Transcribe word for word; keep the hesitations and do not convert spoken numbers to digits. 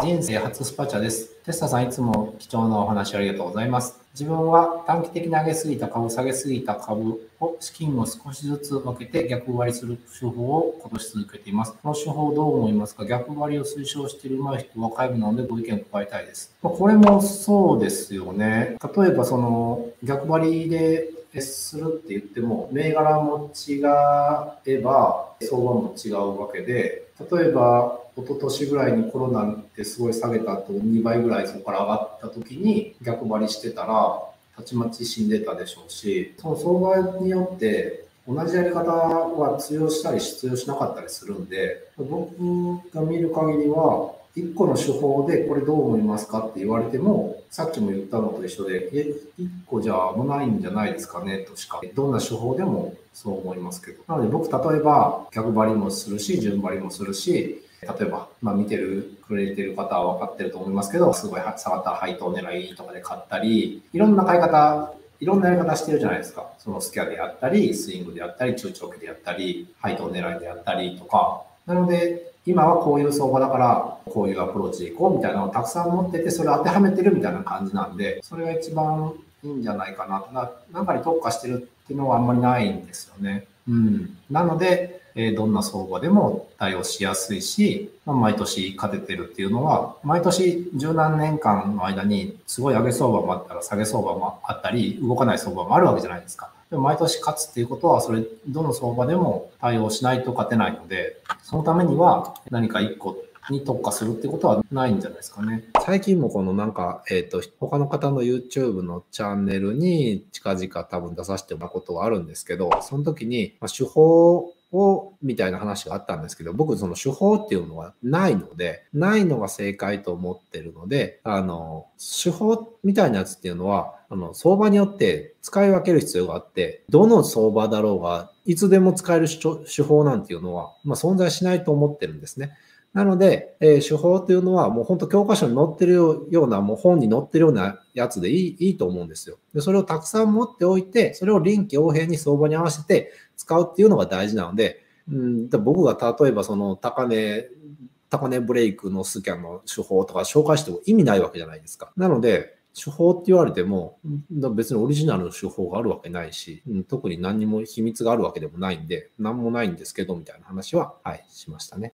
人生初スパチャです。テスタさん、いつも貴重なお話ありがとうございます。自分は短期的に上げすぎた株、下げすぎた株を資金を少しずつ分けて逆割りする手法を今年続けています。この手法どう思いますか？逆割りを推奨している上手い人は外部なのでご意見を伺いたいです。まあ、これもそうですよね。例えばその逆張りでするって言っても、銘柄も違えば相場も違うわけで、例えば一昨年ぐらいにコロナってすごい下げた後にばいぐらいそこから上がった時に逆張りしてたらたちまち死んでたでしょうし、その相場によって同じやり方は通用したり通用しなかったりするんで、僕が見る限りはいっこの手法でこれどう思いますかって言われても、さっきも言ったのと一緒で、え、いっこじゃ危ないんじゃないですかねとしか、どんな手法でもそう思いますけど。なので僕、例えば逆張りもするし、順張りもするし、例えば、まあ見てる、くれてる方は分かってると思いますけど、すごい下がった配当狙いとかで買ったり、いろんな買い方、いろんなやり方してるじゃないですか。そのスキャであったり、スイングであったり、中長期であったり、配当狙いであったりとか。なので、今はこういう相場だから、こういうアプローチでいこうみたいなのをたくさん持ってて、それを当てはめてるみたいな感じなんで、それが一番いいんじゃないかな。ななんかに特化してるっていうのはあんまりないんですよね。うん。なので、えーどんな相場でも対応しやすいし、まあ、毎年勝ててるっていうのは、毎年十何年間の間にすごい上げ相場もあったら下げ相場もあったり、動かない相場もあるわけじゃないですか。でも毎年勝つっていうことは、それ、どの相場でも対応しないと勝てないので、そのためには何か一個に特化するってことはないんじゃないですかね。最近もこのなんか、えっと、他の方の YouTube のチャンネルに近々多分出させてもらうことがあるんですけど、その時に、まあ、手法を、みたいな話があったんですけど、僕その手法っていうのはないので、ないのが正解と思ってるので、あの、手法みたいなやつっていうのは、あの、相場によって使い分ける必要があって、どの相場だろうが、いつでも使える手法なんていうのは、まあ、存在しないと思ってるんですね。なので、えー手法っていうのはもう本当教科書に載ってるような、もう本に載ってるようなやつでいい、いいと思うんですよ。で、それをたくさん持っておいて、それを臨機応変に相場に合わせて使うっていうのが大事なので、うん、で僕が例えばその高値、高値ブレイクのスキャンの手法とか紹介しても意味ないわけじゃないですか。なので、手法って言われても、うん別にオリジナルの手法があるわけないし、うん特に何にも秘密があるわけでもないんで、何もないんですけど、みたいな話は、はい、しましたね。